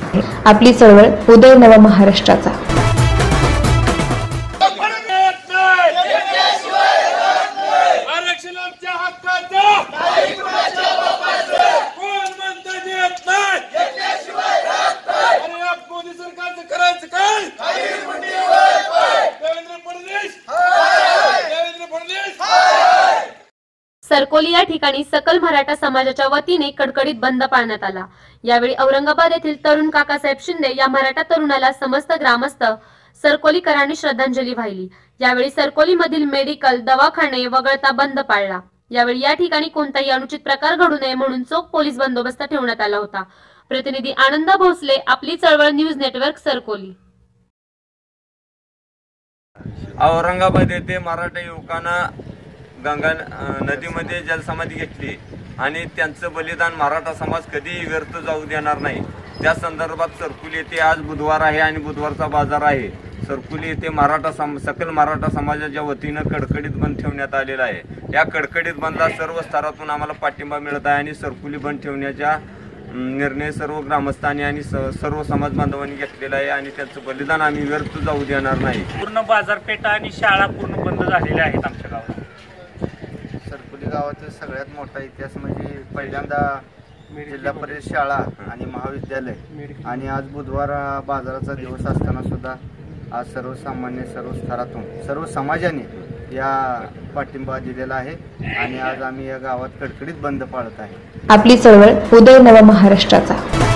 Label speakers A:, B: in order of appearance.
A: आपली चळवळ उदय नव महाराष्ट्राचा।
B: सरकोली या ठिकाणी सकल मराठा समाजाच्या वतीने कडकडीत बंद पाळण्यात आला। यावेळी औरंगाबाद येथील तरुण काकासाहेब शिंदे या मराठा तरुणाला समस्त ग्रामस्थ सरकोलीकरांनी श्रद्धांजली वाहिली। यावेळी सरकोली मधील मेडिकल दवाखाने वगळता बंद पाळला। यावेळी या ठिकाणी कोणताही अनुचित प्रकार घडू नये म्हणून चोख पोलीस बंदोबस्त ठेवण्यात आला होता। प्रतिनिधी आनंद भोसले, आपली चळवळ न्यूज नेटवर्क, सरकोली।
C: औरंगाबाद येथे मराठा युवकांना गंगा नदीमध्ये जलसमाधी घेतली आणि त्यांचं बलिदान मराठा समाज कधीही व्यर्थ जाऊ देणार नाही। त्या संदर्भात सरकोली येथे आज बुधवार आहे आणि बुधवारचा बाजार आहे। सरकोली येथे सकल मराठा समाजाच्या वतीनं कडकडीत बंद ठेवण्यात आलेला आहे। या कडकडीत बंदला सर्व स्तरातून आम्हाला पाठिंबा मिळत आहे आणि सरकोली बंद ठेवण्याचा निर्णय सर्व ग्रामस्थांनी आणि सर्व समाज बांधवांनी घेतलेला आहे आणि त्यांचं बलिदान आम्ही व्यर्थ जाऊ देणार नाही।
D: पूर्ण बाजारपेठा आणि शाळा पूर्ण बंद झालेल्या आहेत आमच्या गावात।
E: सरकोली गावाचा सगळ्यात मोठा इतिहास म्हणजे पहिल्यांदा जिल्हा परिषद शाळा आणि महाविद्यालय आणि आज बुधवार बाजाराचा दिवस असताना सुद्धा आज सर्वसामान्य सर्व स्तरातून सर्व समाजाने या पाठिंबा दिलेला आहे आणि आज आम्ही या गावात कडकडीत बंद पाळत आहे।
A: आपली चळवळ उदय नव महाराष्ट्राचा।